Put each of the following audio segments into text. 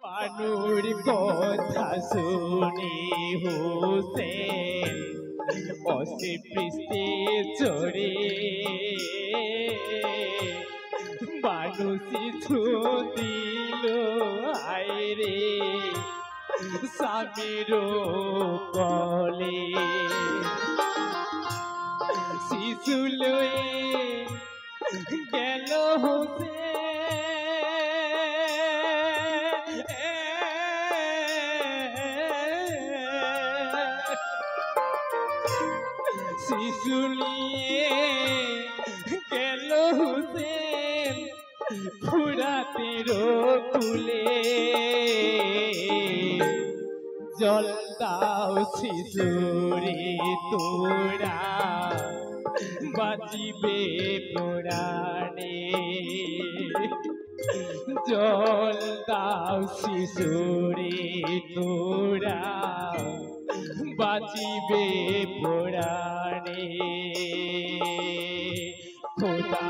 বানুর কথা শুনে হোসেন অসে পৃষ্ঠে চড়ে মানুষই দিল আইরে স্বামীর কলে শিশু লয়ে গেল হোসেন শিশু নিয়ে গেল হোসেন ফুরাতের কুলে জল দাও শিশুরে তোরা বাঁচিবে পুরাণে জল দাও শিশুরে তোরা বাঁচিবে পুরাণে খোদা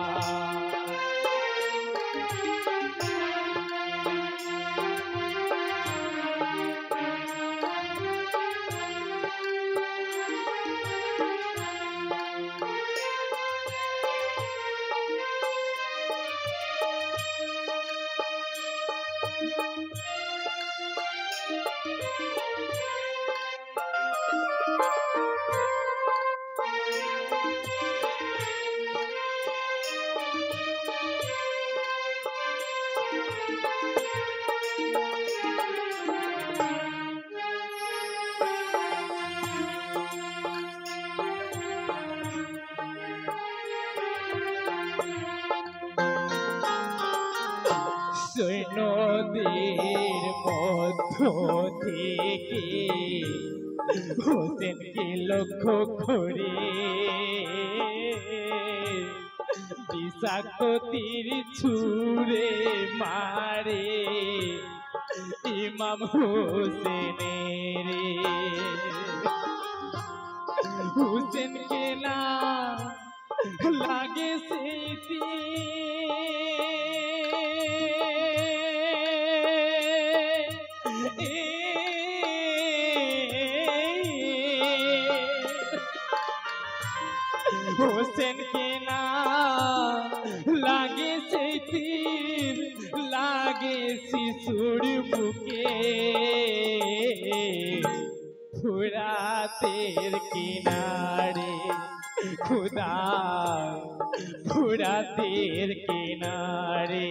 সৈন্যদের মধ্য থেকে হোসেনকে লক্ষ্য করে বিষাক্ত তীর ছুঁড়ে মারে ইমাম হোসেনের হোসেনকে না লাগে সেই হোসেন के ना लागे से तीर लागे शिशुर बुके फुरातेर किनारे खुदा फुरातेर किनारे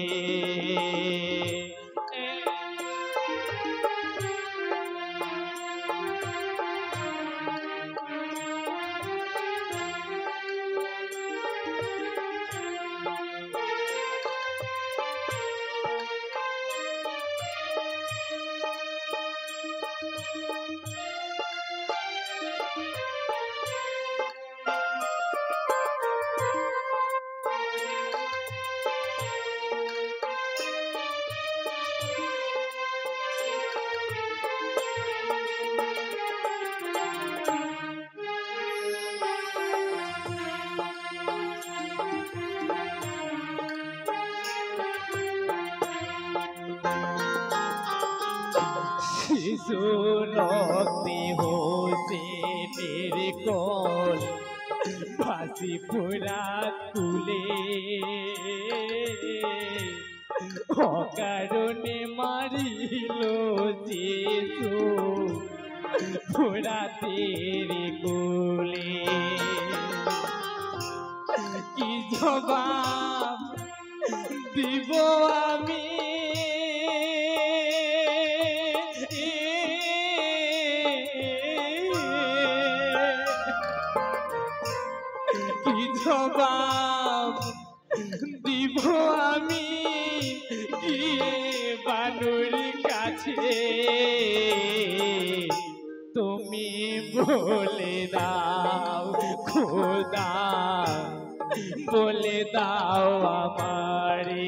রক্তে হোসেনের কোল ভাসি পুরা তুলে অকারণে মারিল যিশু ফুরাতের কোলে কি জবাব দিব আমি জবাব দিব আমি গিয়ে বানুর কাছে তুমি বলে দাও খোদা বলে দাও আমারে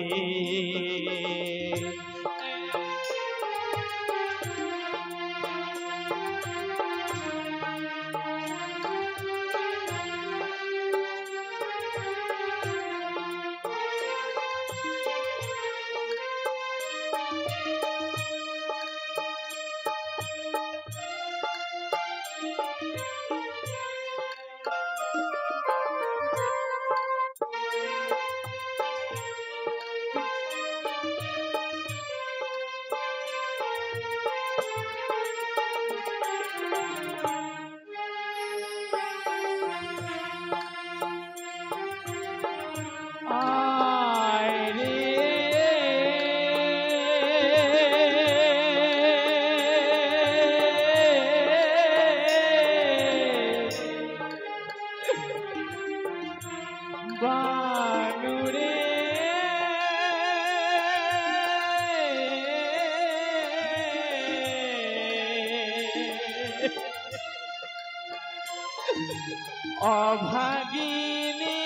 অভাগিনী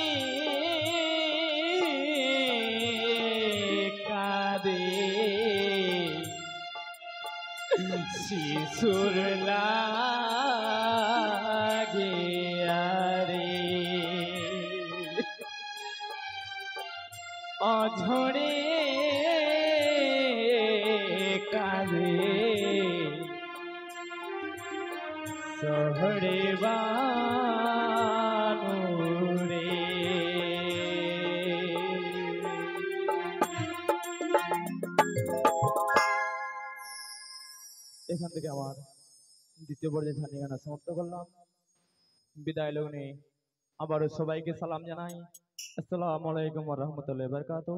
কাঁদে শিশুর লাগে আরে অঝরে কাঁদে শহরে বানুরে এখান থেকে আমার দ্বিতীয় পর্যায়ে ঝানি গানা সমাপ্ত করলাম। বিদায় লগ্নে আবারও সবাইকে সালাম জানাই। আসসালামু আলাইকুম ওয়া রাহমাতুল্লাহি ওয়া বারাকাতুহু।